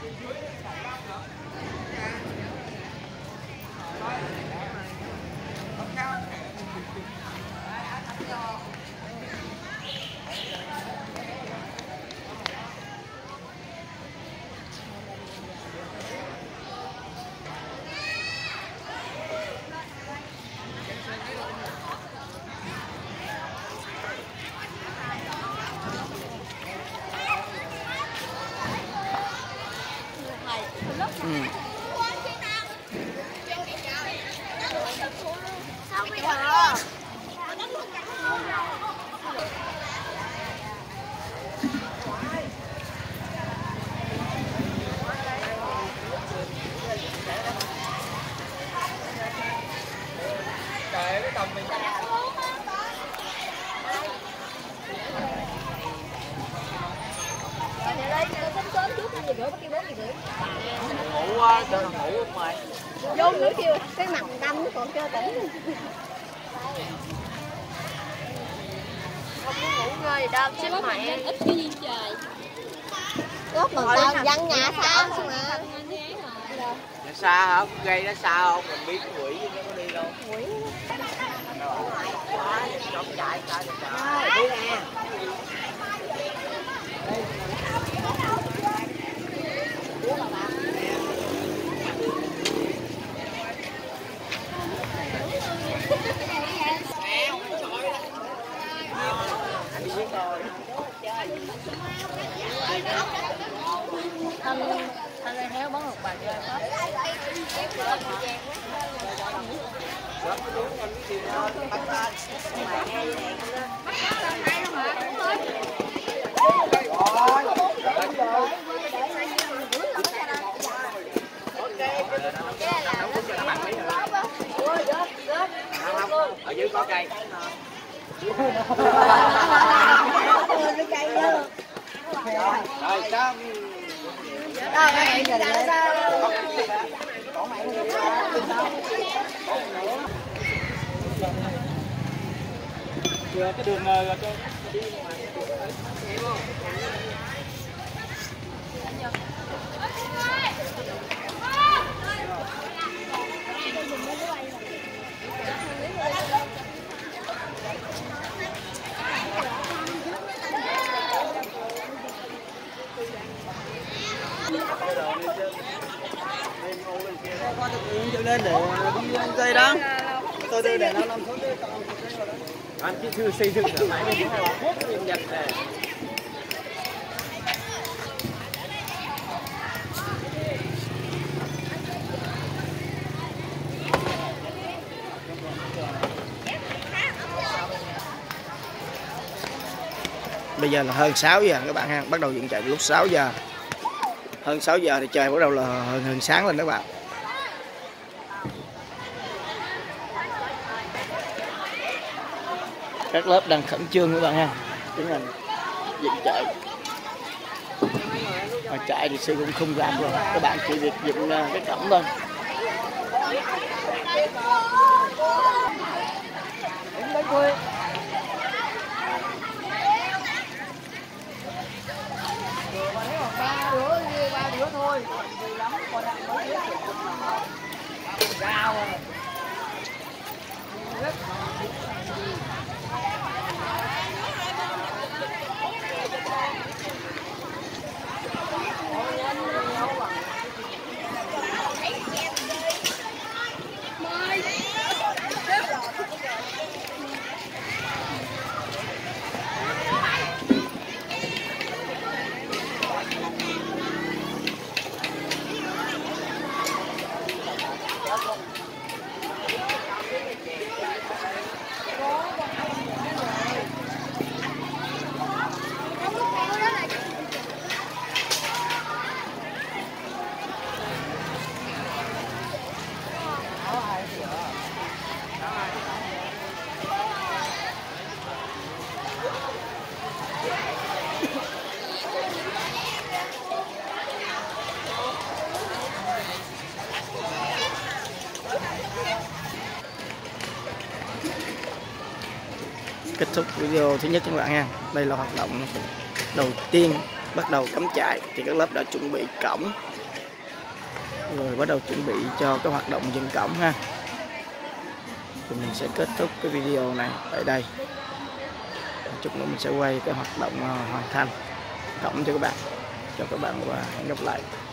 Ngủ á, cho nó ngủ không mày. Vô nữa kêu cái mặt đâm nó còn chưa tỉnh. Không có ngủ ngơi đâu chết mẹ. Ít cái gì trời. Góp mà sao dân nhà xa mà. Nhà xa hả? Gây nó xa không? Mình biết cái quỷ nó có đi đâu. Quỷ. Trống chạy xa cho trời. Đi nè. Thanh lên héo bắn một bàn rơi hết. Ở dưới có cây. Rồi sao? Chưa cái đường rồi cho đi con thực hiện cho lên để đi dây đó. Tôi để nó làm xuống anh chỉ chưa xây dựng được máy mình phải hốt nhân vật này. Bây giờ là hơn 6 giờ các bạn ha, bắt đầu dựng chạy lúc 6 giờ. Hơn 6 giờ thì trời bắt đầu là hơn sáng lên các bạn. Các lớp đang khẩn trương các bạn ha, tiến hành dựng chạy. Mà chạy thì sư cũng không làm rồi, các bạn chỉ việc dựng cái cổng thôi. Ba đứa thôi, nhiều lắm, còn lại mấy đứa rau rồi. Kết thúc video thứ nhất các bạn nha. Đây là hoạt động đầu tiên bắt đầu cắm trại thì các lớp đã chuẩn bị cổng rồi bắt đầu chuẩn bị cho cái hoạt động dựng cổng ha. Thì mình sẽ kết thúc cái video này tại đây. Chút nữa mình sẽ quay cái hoạt động hoàn thành cổng cho các bạn và hẹn gặp lại.